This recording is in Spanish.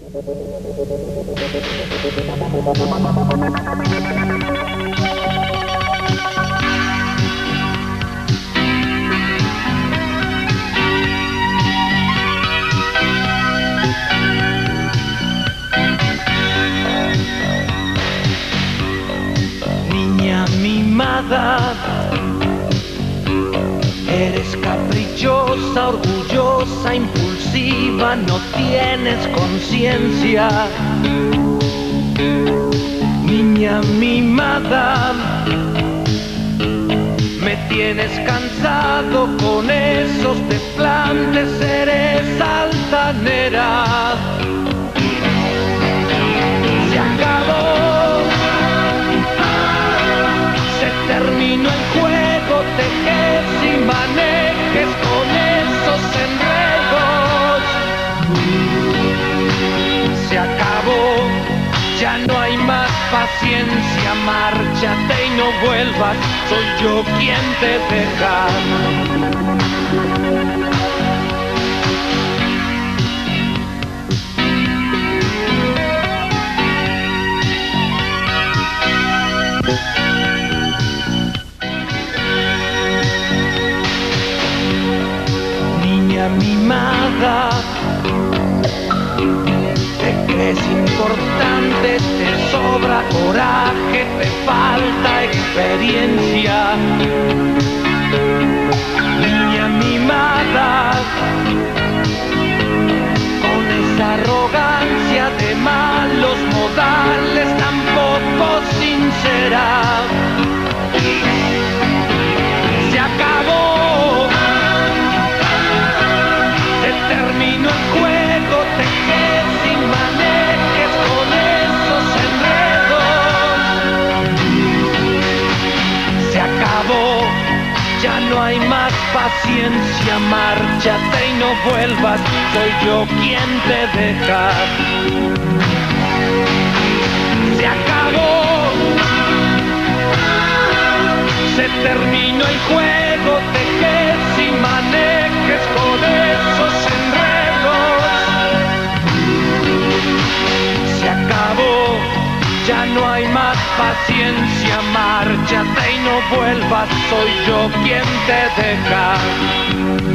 Niña mimada, eres caprichosa, orgullosa, impulsiva, no tienes conciencia. Niña mimada, me tienes cansado con esos desplantes, eres altanera. Se acabó, se terminó el juego, tejes y manejes con esos enredos. Se acabó, ya no hay más paciencia, márchate y no vuelvas, soy yo quien te deja. Niña mimada, te crees importante, te sobra coraje, te falta experiencia. Niña mimada, con esa arrogancia de malos modales tan poco sincera. Se acabó, se terminó el juego, tejes y manejes con esos enredos. Se acabó, ya no hay más paciencia, márchate y no vuelvas, soy yo quien te deja. Se acabó, se terminó el juego, tejes y manejes con esos enredos. Se acabó, ya no hay más paciencia, márchate y no vuelvas, soy yo quien te deja.